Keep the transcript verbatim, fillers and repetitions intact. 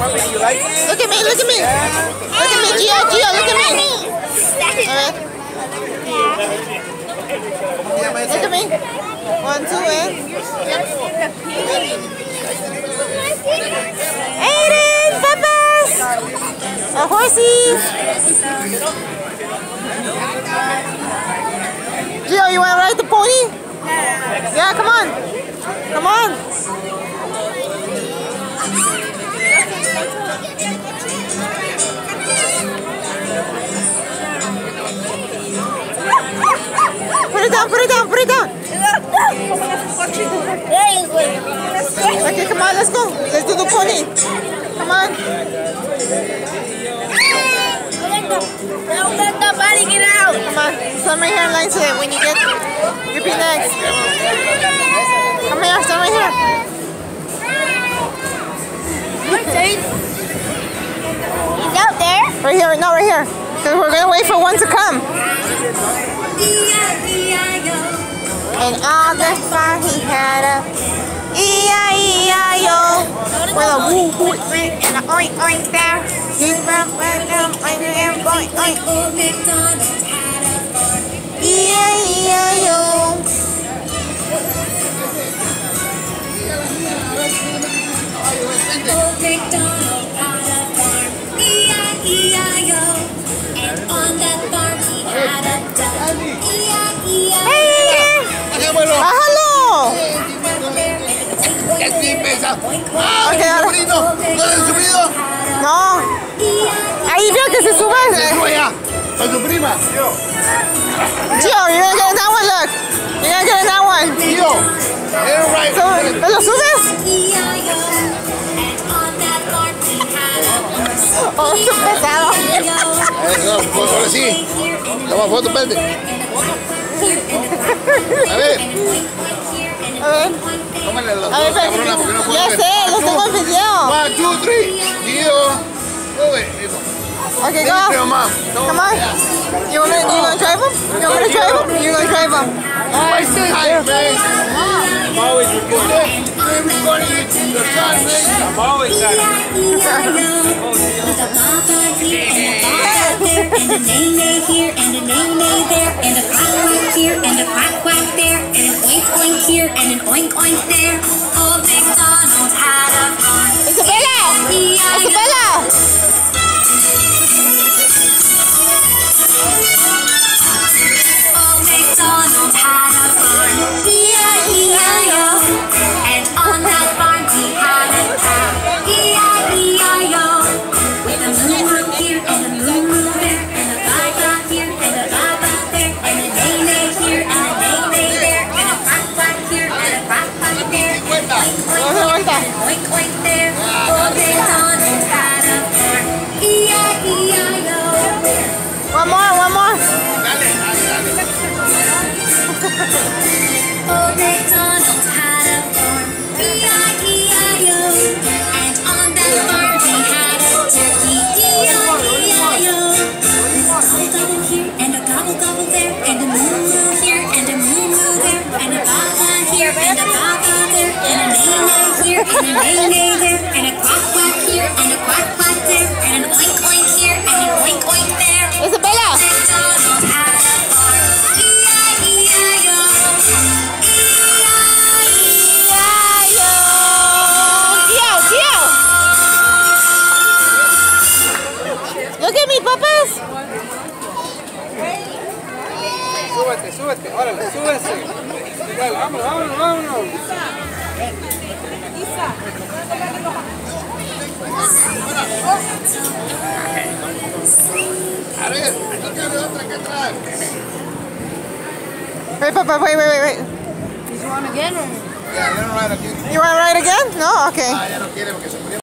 You like it? Look at me, look at me. Look at me, Gio, Gio, look at me. Alright. Look at me. One, two, and. Aiden, Peppers! A horsey! Gio, you want to ride the pony? Yeah, come on. Come on. Put it down, put it down, put it down. Okay, come on, let's go. Let's do the pony. Come on. Don't let nobody get out. Come on. Stand right here in line so that when you get, you'll be next. Come here, stand right here. He's out there. Right here, no, right here. Because we're going to wait for one to come. And all the fun he had a E I E I O with a woo woo and a oink oink there. He's back back down oink oink oink oink. E I E I O. Old MacDonald had a farm, E I E I O, and on that farm he had a duck, E I E I O. Ah, hello! Okay, bonito. ¿No has subido? No. Ahí veo que se sube. Se sube ya. Con su prima. Gio, you're gonna get in that one, look. You're gonna get in that one. Tío. You're right. So, ¿te lo subes? Oh, qué pesado. Eso, pues ahora sí. Toma foto, espérate. A ver. A ver. Tómale las A ver, dos, cabrona, porque no puedo ya ver. sé, los tengo en video. One, two, three. Tío. Sube. Eso. Okay, Thank you, go. Mom. Come on. You want me? You gonna drive him? You want me to drive him? You gonna drive him? Why stay high, man? I'm always recording. I'm recording it in the sun, man. I'm always There's a papa here and a papa there, and a nay-nay here and a nay-nay there, and a quack-quack here and a quack-quack there, and an oink-oink here and an oink-oink there. Old MacDonald had a farm. Isabella! Isabella! Old MacDonald had a farm, E I E I O, and on that farm he had a cow, E I E I O, with a moo-moo here and a moo-moo there, and a ba-ba here and a ba-ba there, and a nay-nay here and a nay-nay there, and a quack-quack here and a quack-quack there, and an oink-oink and an oink-oink there. Old MacDonald had a farm, E I E I O. One more, one more. Old MacDonald had a farm, E I E I O, and on that farm he had a turkey, E I E I O, with a gobble-gobble here and a gobble-gobble there, and a moo-moo here and a moo-moo there, and a ba-ba here and a ba-ba there, and a nay-nay here and a nay-nay there, and a quack-quack here and a quack-quack there, and an oink-oink here and an oink-oink there. Isabella! MacDonald had a farm, E I E I O. Look at me, papas. Súbete, súbete. Órale, súbese. Igual, vámonos, vámonos, vámonos. A ver, aquí cabe otra que atrás. Wait, papa, wait, wait, wait, wait. You want again or? Ya, let him ride aquí. You want to ride again? No? Okay. Ah, ya no quiere porque se murió.